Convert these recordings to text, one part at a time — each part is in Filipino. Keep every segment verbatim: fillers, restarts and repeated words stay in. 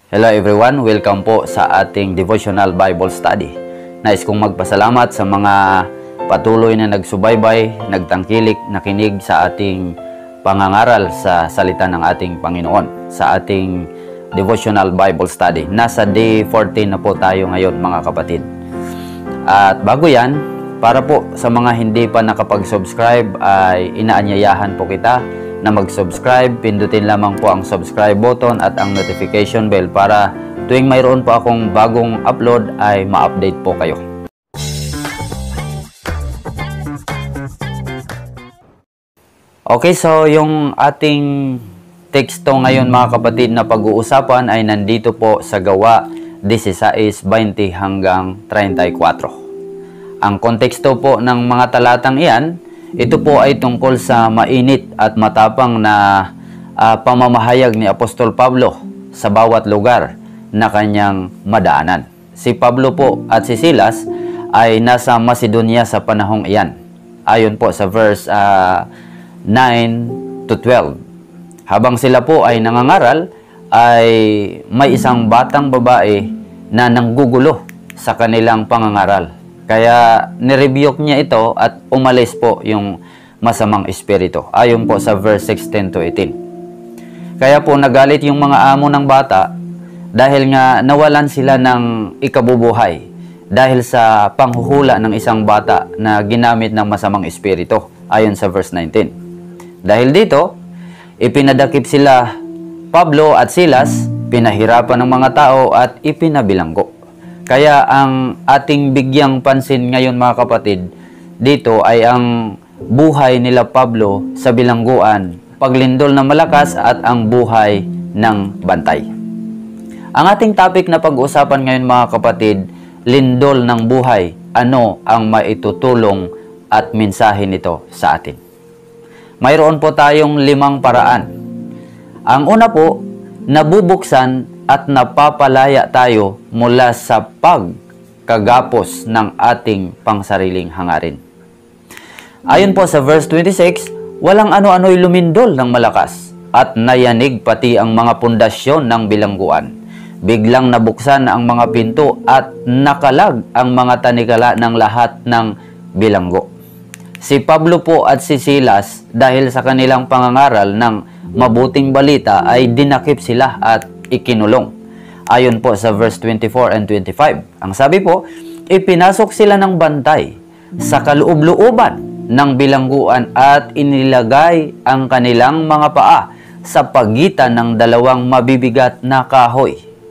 Hello everyone, welcome po sa ating devotional Bible study. Nais kong magpasalamat sa mga patuloy na nagsubaybay, nagtangkilik, nakinig sa ating pangangaral sa salita ng ating Panginoon, sa ating devotional Bible study. Nasa day fourteen na po tayo ngayon mga kapatid. At bago yan, para po sa mga hindi pa nakapag-subscribe ay inaanyayahan po kita na mag-subscribe. Pindutin lamang po ang subscribe button at ang notification bell para tuwing mayroon po akong bagong upload ay ma-update po kayo. Okay, so yung ating teksto ngayon mga kapatid na pag-uusapan ay nandito po sa Gawa sixteen twenty hanggang thirty-four. Ang konteksto po ng mga talatang iyan, ito po ay tungkol sa mainit at matapang na uh, pamamahayag ni Apostol Pablo sa bawat lugar na kanyang madaanan. Si Pablo po at si Silas ay nasa Macedonia sa panahong iyan. Ayon po sa verse uh, nine to twelve. Habang sila po ay nangangaral, ay may isang batang babae na nanggugulo sa kanilang pangangaral. Kaya nirebuke niya ito at umalis po yung masamang espiritu. Ayon po sa verse sixteen to eighteen. Kaya po nagalit yung mga amo ng bata dahil nga nawalan sila ng ikabubuhay dahil sa panghuhula ng isang bata na ginamit ng masamang espiritu. Ayon sa verse nineteen. Dahil dito, ipinadakip sila Pablo at Silas, pinahirapan ng mga tao at ipinabilanggo. Kaya ang ating bigyang pansin ngayon mga kapatid, dito ay ang buhay nila Pablo sa bilangguan, paglindol na malakas at ang buhay ng bantay. Ang ating topic na pag-uusapan ngayon mga kapatid, lindol ng buhay. Ano ang maitutulong at mensahe nito sa atin? Mayroon po tayong limang paraan. Ang una po, nabubuksan at napapalaya tayo mula sa pagkagapos ng ating pangsariling hangarin. Ayon po sa verse twenty-six, walang ano-ano'y lumindol ng malakas at nayanig pati ang mga pundasyon ng bilangguan. Biglang nabuksan ang mga pinto at nakalag ang mga tanikala ng lahat ng bilanggo. Si Pablo po at si Silas, dahil sa kanilang pangangaral ng mabuting balita, ay dinakip sila at ikinulong. Ayon po sa verse twenty-four and twenty-five. Ang sabi po, ipinasok sila ng bantay sa kaloob-looban ng bilangguan at inilagay ang kanilang mga paa sa pagitan ng dalawang mabibigat na kahoy.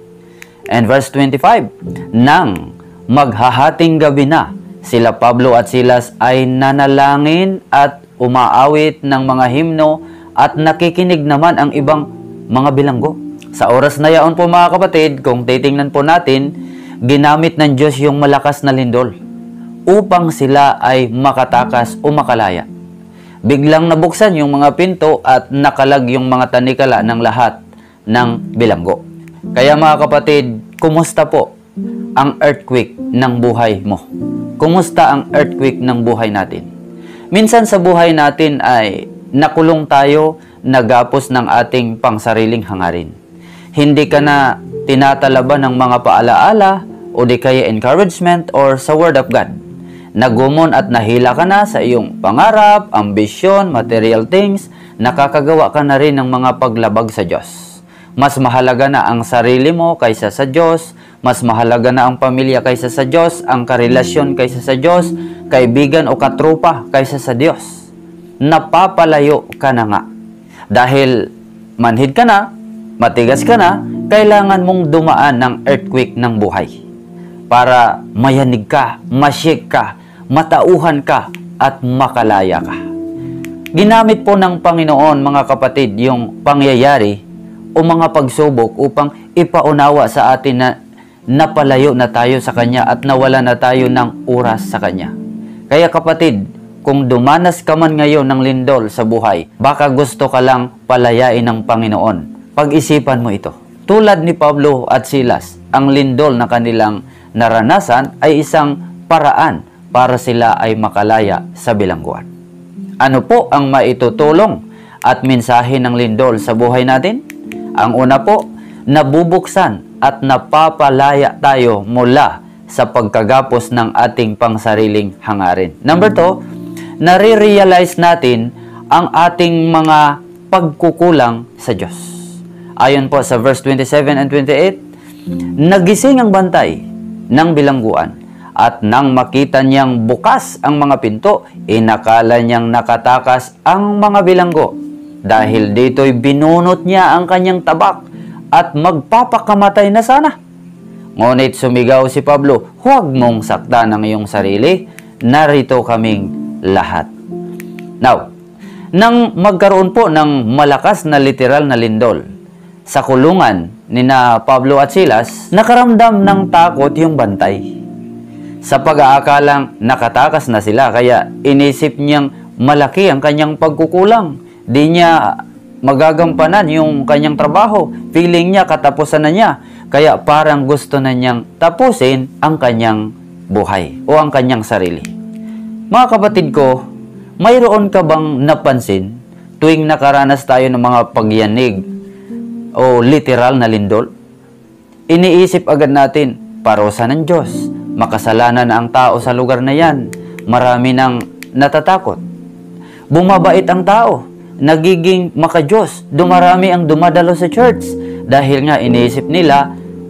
And verse twenty-five, nang maghahating gabi na, sila Pablo at Silas ay nanalangin at umaawit ng mga himno at nakikinig naman ang ibang mga bilanggo. Sa oras na yaon po mga kapatid, kung titingnan po natin, ginamit ng Diyos yung malakas na lindol upang sila ay makatakas o makalaya. Biglang nabuksan yung mga pinto at nakalag yung mga tanikala ng lahat ng bilanggo. Kaya mga kapatid, kumusta po ang earthquake ng buhay mo? Kumusta ang earthquake ng buhay natin? Minsan sa buhay natin ay nakulong tayo, nagapos ng ating pangsariling hangarin. Hindi ka na tinatalaban ng mga paalaala o di kaya encouragement or sa Word of God. Nagumon at nahila ka na sa iyong pangarap, ambisyon, material things, nakakagawa ka na rin ng mga paglabag sa Diyos. Mas mahalaga na ang sarili mo kaysa sa Diyos, mas mahalaga na ang pamilya kaysa sa Diyos, ang karelasyon kaysa sa Diyos, kaibigan o katrupa kaysa sa Diyos. Napapalayo ka na nga. Dahil manhid ka na, matigas ka na, kailangan mong dumaan ng earthquake ng buhay para mayanig ka, ma-shake ka, matauhan ka, at makalaya ka. Ginamit po ng Panginoon mga kapatid yung pangyayari o mga pagsubok upang ipaunawa sa atin na napalayo na tayo sa Kanya at nawala na tayo ng oras sa Kanya. Kaya kapatid, kung dumanas ka man ngayon ng lindol sa buhay, baka gusto ka lang palayain ng Panginoon. Pag-isipan mo ito. Tulad ni Pablo at Silas, ang lindol na kanilang naranasan ay isang paraan para sila ay makalaya sa bilangguan. Ano po ang maitutulong at mensahe ng lindol sa buhay natin? Ang una po, nabubuksan at napapalaya tayo mula sa pagkagapos ng ating pangsariling hangarin. Number two, nare-realize natin ang ating mga pagkukulang sa Diyos. Ayon po sa verse twenty-seven and twenty-eight, nagising ang bantay ng bilangguan at nang makita niyang bukas ang mga pinto, inakala niyang nakatakas ang mga bilanggo. Dahil dito'y binunot niya ang kanyang tabak at magpapakamatay na sana. Ngunit sumigaw si Pablo, "Huwag mong saktan ang iyong sarili, narito kaming lahat." Now, nang magkaroon po ng malakas na literal na lindol sa kulungan ni na Pablo at Silas, nakaramdam ng takot yung bantay. Sa pag-aakalang nakatakas na sila, kaya inisip niyang malaki ang kanyang pagkukulang. Di niya magagampanan yung kanyang trabaho. Feeling niya katapusan na niya. Kaya parang gusto na niyang tapusin ang kanyang buhay o ang kanyang sarili. Mga kapatid ko, mayroon ka bang napansin tuwing nakaranas tayo ng mga pagyanig o literal na lindol? Iniisip agad natin, parusa ng Diyos. Makasalanan ang tao sa lugar na yan. Marami nang natatakot. Bumabait ang tao. Nagiging makadiyos. Dumarami ang dumadalo sa church. Dahil nga iniisip nila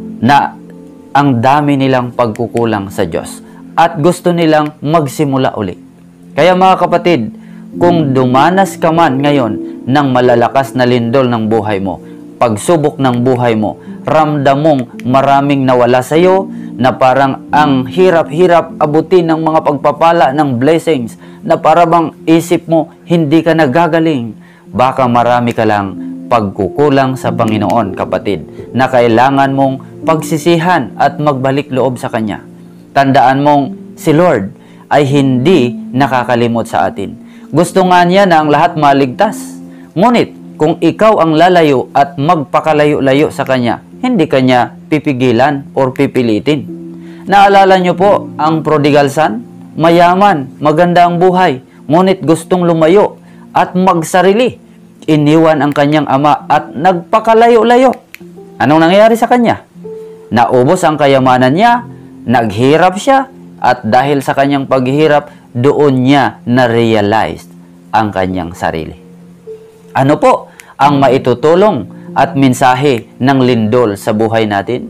na ang dami nilang pagkukulang sa Diyos. At gusto nilang magsimula uli. Kaya mga kapatid, kung dumanas ka man ngayon ng malalakas na lindol ng buhay mo, pagsubok ng buhay mo, ramdam mong maraming nawala sa iyo, na parang ang hirap-hirap abutin ng mga pagpapala ng blessings, na para bang isip mo hindi ka nagagaling, baka marami ka lang pagkukulang sa Panginoon, kapatid, na kailangan mong pagsisihan at magbalik loob sa Kanya. Tandaan mong si Lord ay hindi nakakalimot sa atin. Gusto nga niya na ang lahat maligtas. Ngunit kung ikaw ang lalayo at magpakalayo-layo sa Kanya, hindi Kanya pipigilan or pipilitin. Naalala niyo po ang prodigal son? Mayaman, maganda ang buhay, ngunit gustong lumayo at magsarili. Iniwan ang kanyang ama at nagpakalayo-layo. Anong nangyari sa kanya? Naubos ang kayamanan niya, naghirap siya, at dahil sa kanyang paghihirap, doon niya na-realize ang kanyang sarili. Ano po ang maitutulong at mensahe ng lindol sa buhay natin?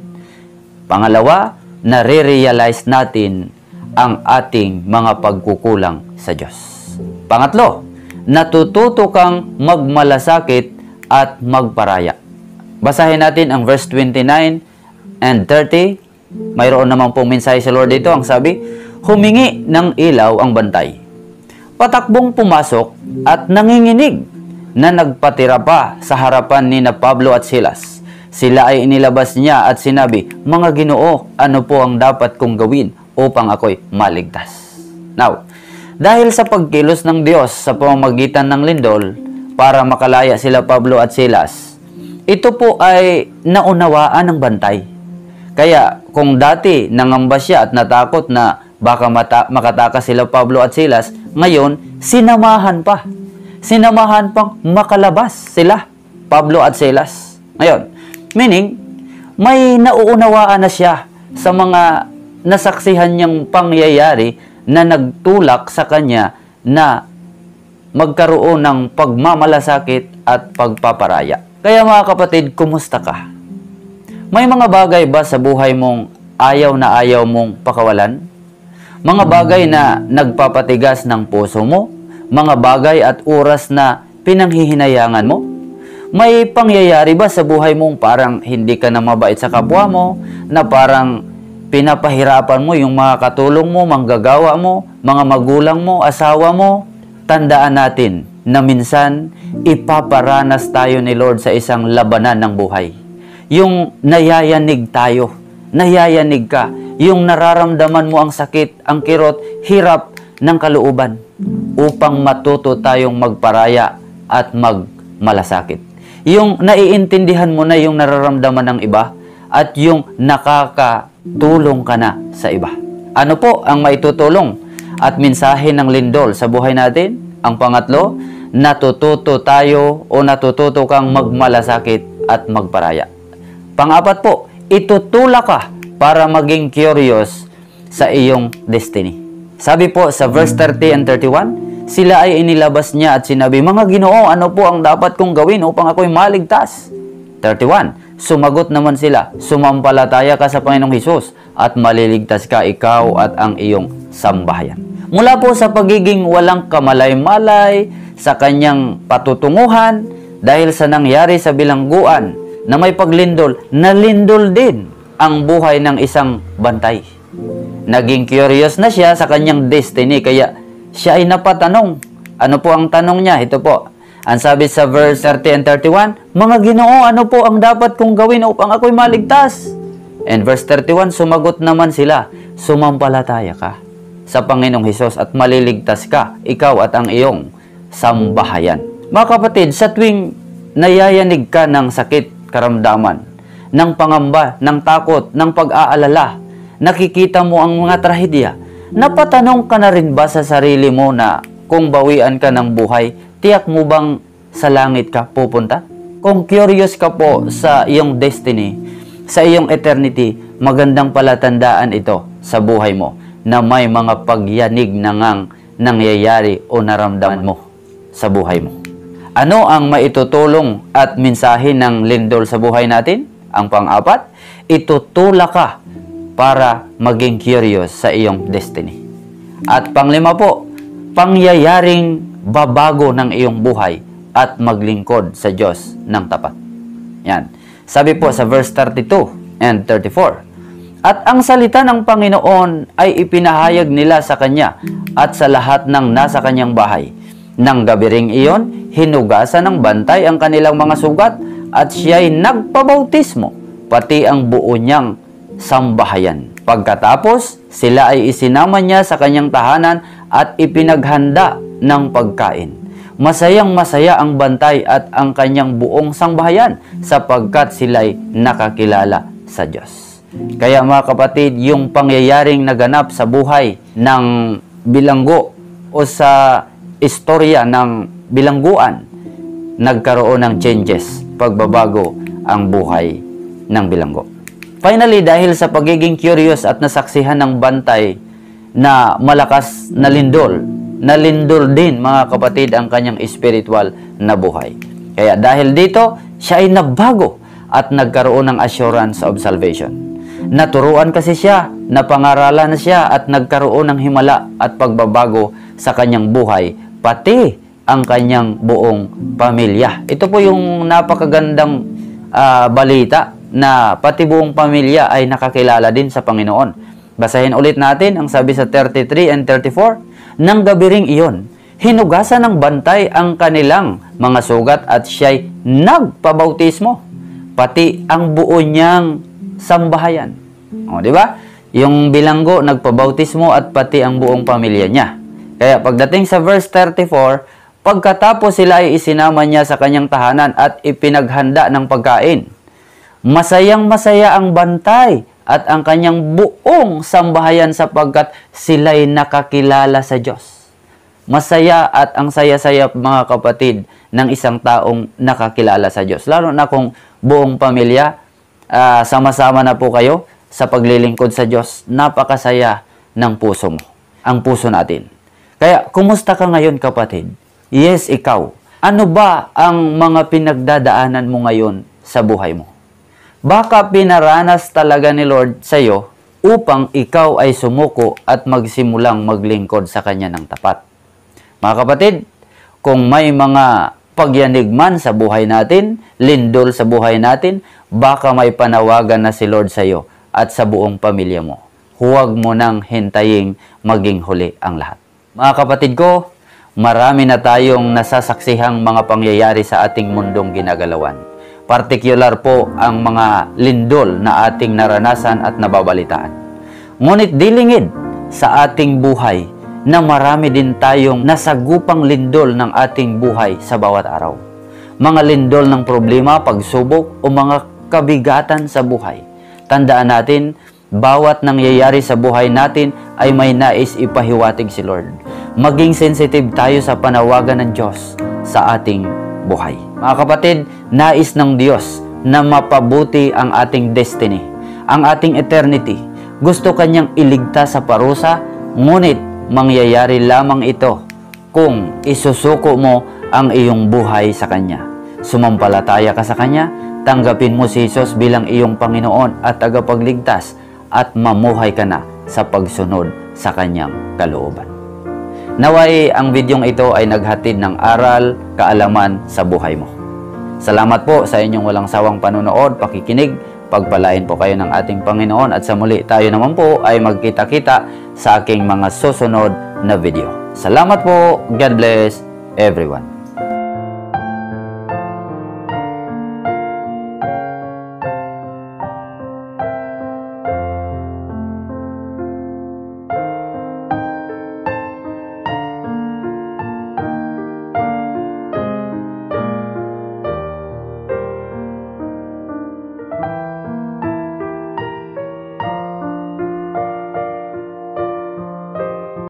Pangalawa, nare-realize natin ang ating mga pagkukulang sa Diyos. Pangatlo, natututo kang magmalasakit at magparaya. Basahin natin ang verse twenty-nine and thirty. Mayroon naman pong mensahe sa Lord dito. Ang sabi, humingi ng ilaw ang bantay. Patakbong pumasok at nanginginig na nagpatira pa sa harapan ni na Pablo at Silas. Sila ay inilabas niya at sinabi, mga Ginoo, ano po ang dapat kong gawin upang ako'y maligtas? Now, dahil sa pagkilos ng Diyos sa pamamagitan ng lindol para makalaya sila Pablo at Silas, ito po ay naunawaan ng bantay. Kaya kung dati nangamba siya at natakot na baka mata makatakas sila Pablo at Silas, ngayon sinamahan pa. Sinamahan pang makalabas sila Pablo at Silas. Ngayon, meaning, may nauunawaan na siya sa mga nasaksihan niyang pangyayari na nagtulak sa kanya na magkaroon ng pagmamalasakit at pagpaparaya. Kaya mga kapatid, kumusta ka? May mga bagay ba sa buhay mong ayaw na ayaw mong pakawalan? Mga bagay na nagpapatigas ng puso mo? Mga bagay at oras na pinanghihinayangan mo? May pangyayari ba sa buhay mong parang hindi ka na mabait sa kapwa mo, na parang pinapahirapan mo yung mga katulong mo, manggagawa mo, mga magulang mo, asawa mo? Tandaan natin na minsan ipaparanas tayo ni Lord sa isang labanan ng buhay. Yung nayayanig tayo, nayayanig ka, yung nararamdaman mo ang sakit, ang kirot, hirap ng kalooban, upang matuto tayong magparaya at magmalasakit. Yung naiintindihan mo na yung nararamdaman ng iba at yung nakakatulong ka na sa iba. Ano po ang maitutulong at mensahe ng lindol sa buhay natin? Ang pangatlo, natututo tayo o natututo kang magmalasakit at magparaya. Pang-apat po, itutulak ka para maging curious sa iyong destiny. Sabi po sa verse thirty and thirty-one, sila ay inilabas niya at sinabi, "Mga Ginoo, ano po ang dapat kong gawin upang ako'y maligtas?" thirty-one, sumagot naman sila, "Sumampalataya ka sa Panginoong Hesus at maliligtas ka, ikaw at ang iyong sambahayan." Mula po sa pagiging walang kamalay-malay sa kanyang patutunguhan dahil sa nangyari sa bilangguan na may paglindol, nalindol din ang buhay ng isang bantay. Naging curious na siya sa kanyang destiny, kaya siya ay napatanong. Ano po ang tanong niya? Ito po. Ang sabi sa verse thirty and thirty-one, "Mga Ginoo, ano po ang dapat kong gawin upang ako'y maligtas?" And verse thirty-one, sumagot naman sila, "Sumampalataya ka sa Panginoong Hesus at maliligtas ka, ikaw at ang iyong sambahayan." Mga kapatid, sa tuwing nayayanig ka ng sakit, karamdaman, ng pangamba, ng takot, ng pag-aalala, nakikita mo ang mga trahedya, napatanong ka na rin ba sa sarili mo na kung bawian ka ng buhay, tiyak mo bang sa langit ka pupunta? Kung curious ka po sa iyong destiny, sa iyong eternity, magandang palatandaan ito sa buhay mo na may mga pagyanig na ngang nangyayari o naramdaman mo sa buhay mo. Ano ang maitutulong at mensahe ng lindol sa buhay natin? Ang pang-apat, itutulak ka para maging curious sa iyong destiny. At panglima po, pangyayaring babago ng iyong buhay at maglingkod sa Diyos ng tapat. Yan. Sabi po sa verse thirty-two and thirty-four, "At ang salita ng Panginoon ay ipinahayag nila sa Kanya at sa lahat ng nasa Kanyang bahay. Nang gabi ring iyon, hinugasan ng bantay ang kanilang mga sugat at siya'y nagpabautismo, pati ang buo niyang sambahayan. Pagkatapos, sila ay isinama niya sa kanyang tahanan at ipinaghanda ng pagkain. Masayang masaya ang bantay at ang kanyang buong sambahayan sapagkat sila'y nakakilala sa Diyos." Kaya mga kapatid, yung pangyayaring naganap sa buhay ng bilanggo o sa istorya ng bilangguan, nagkaroon ng changes, pagbabago ang buhay ng bilanggo. Finally, dahil sa pagiging curious at nasaksihan ng bantay na malakas na lindol, nalindol din mga kapatid ang kanyang spiritual na buhay. Kaya dahil dito, siya ay nagbago at nagkaroon ng assurance of salvation. Naturuan kasi siya, napangaralan na siya at nagkaroon ng himala at pagbabago sa kanyang buhay, pati ang kanyang buong pamilya. Ito po yung napakagandang uh, balita na pati buong pamilya ay nakakilala din sa Panginoon. Basahin ulit natin ang sabi sa thirty-three and thirty-four, "Nang gabi ring iyon, hinugasan ng bantay ang kanilang mga sugat at siya'y nagpabautismo, pati ang buo niyang sambahayan." O, di ba? Yung bilanggo nagpabautismo at pati ang buong pamilya niya. Kaya pagdating sa verse thirty-four, pagkatapos sila ay isinama niya sa kanyang tahanan at ipinaghanda ng pagkain. Masayang masaya ang bantay at ang kanyang buong sambahayan sapagkat sila'y nakakilala sa Diyos. Masaya at ang saya-saya mga kapatid ng isang taong nakakilala sa Diyos. Lalo na kung buong pamilya, uh, sama-sama na po kayo sa paglilingkod sa Diyos, napakasaya ng puso mo, ang puso natin. Kaya, kumusta ka ngayon kapatid? Yes, ikaw. Ano ba ang mga pinagdadaanan mo ngayon sa buhay mo? Baka pinaranas talaga ni Lord sa iyo upang ikaw ay sumuko at magsimulang maglingkod sa Kanya ng tapat. Mga kapatid, kung may mga pagyanig man sa buhay natin, lindol sa buhay natin, baka may panawagan na si Lord sa iyo at sa buong pamilya mo. Huwag mo nang hintaying maging huli ang lahat. Mga kapatid ko, marami na tayong nasasaksihang mga pangyayari sa ating mundong ginagalawan. Partikular po ang mga lindol na ating naranasan at nababalitaan. Ngunit dilingid sa ating buhay na marami din tayong nasagupang lindol ng ating buhay sa bawat araw. Mga lindol ng problema, pagsubok o mga kabigatan sa buhay. Tandaan natin, bawat nangyayari sa buhay natin ay may nais ipahiwatig si Lord. Maging sensitive tayo sa panawagan ng Diyos sa ating buhay. Mga kapatid, nais ng Diyos na mapabuti ang ating destiny, ang ating eternity. Gusto kanyang iligtas sa parusa, ngunit mangyayari lamang ito kung isusuko mo ang iyong buhay sa Kanya. Sumampalataya ka sa Kanya, tanggapin mo si Jesus bilang iyong Panginoon at tagapagligtas at mamuhay ka na sa pagsunod sa Kanyang kalooban. Naway ang videong ito ay naghatid ng aral, kaalaman sa buhay mo. Salamat po sa inyong walang sawang panunood, pakikinig, pagpalain po kayo ng ating Panginoon at sa muli tayo naman po ay magkita-kita sa aking mga susunod na video. Salamat po, God bless everyone.